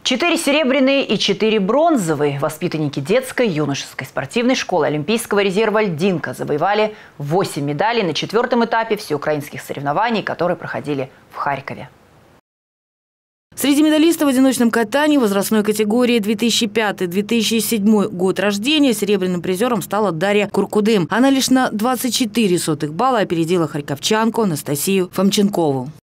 4 серебряные и 4 бронзовые. Воспитанники детской, юношеской спортивной школы Олимпийского резерва «Льдинка» завоевали 8 медалей на 4-м этапе всеукраинских соревнований, которые проходили в Харькове. Среди медалистов в одиночном катании возрастной категории 2005-2007 год рождения серебряным призером стала Дарья Куркудым. Она лишь на 0,24 балла опередила харьковчанку Анастасию Фомченкову.